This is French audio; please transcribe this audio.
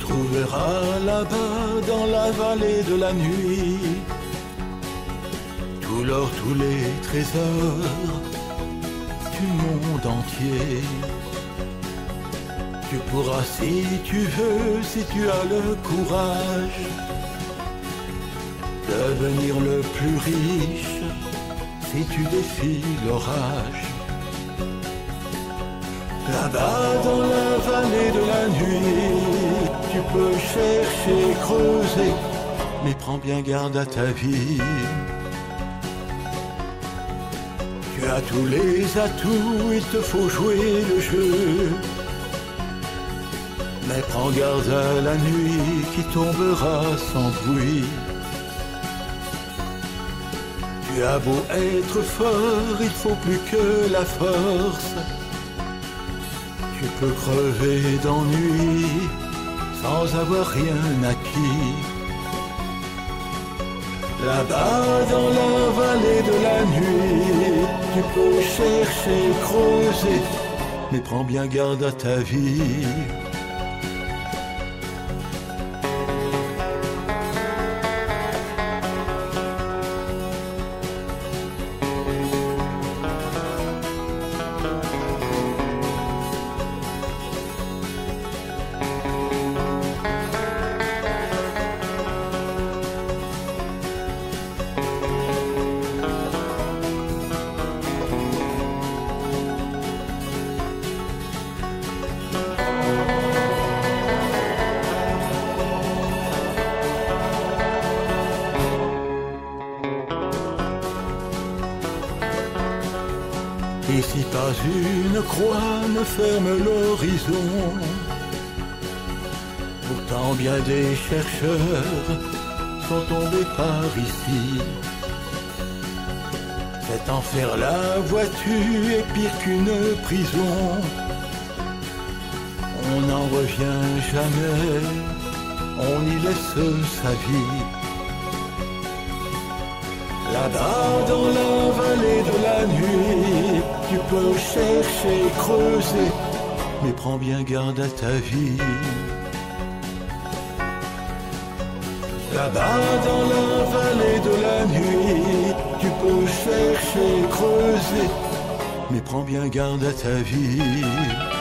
trouveras là-bas dans la vallée de la nuit tout l'or, tous les trésors du monde entier. Tu pourras, si tu veux, si tu as le courage, devenir le plus riche si tu défies l'orage. Là-bas dans la vallée de la nuit, tu peux chercher, creuser, mais prends bien garde à ta vie. Tu as tous les atouts, il te faut jouer le jeu, mais prends garde à la nuit qui tombera sans bruit. Tu as beau être fort, il faut plus que la force. Tu peux crever d'ennui sans avoir rien acquis. Là-bas dans la vallée de la nuit, tu peux chercher, creuser, mais prends bien garde à ta vie. Ici pas une croix ne ferme l'horizon. Pourtant bien des chercheurs sont tombés par ici. Cet enfer-là, vois-tu, est pire qu'une prison. On n'en revient jamais, on y laisse sa vie. Là-bas dans la vallée de la nuit, tu peux chercher, creuser, mais prends bien garde à ta vie. Là-bas dans la vallée de la nuit, tu peux chercher, creuser, mais prends bien garde à ta vie.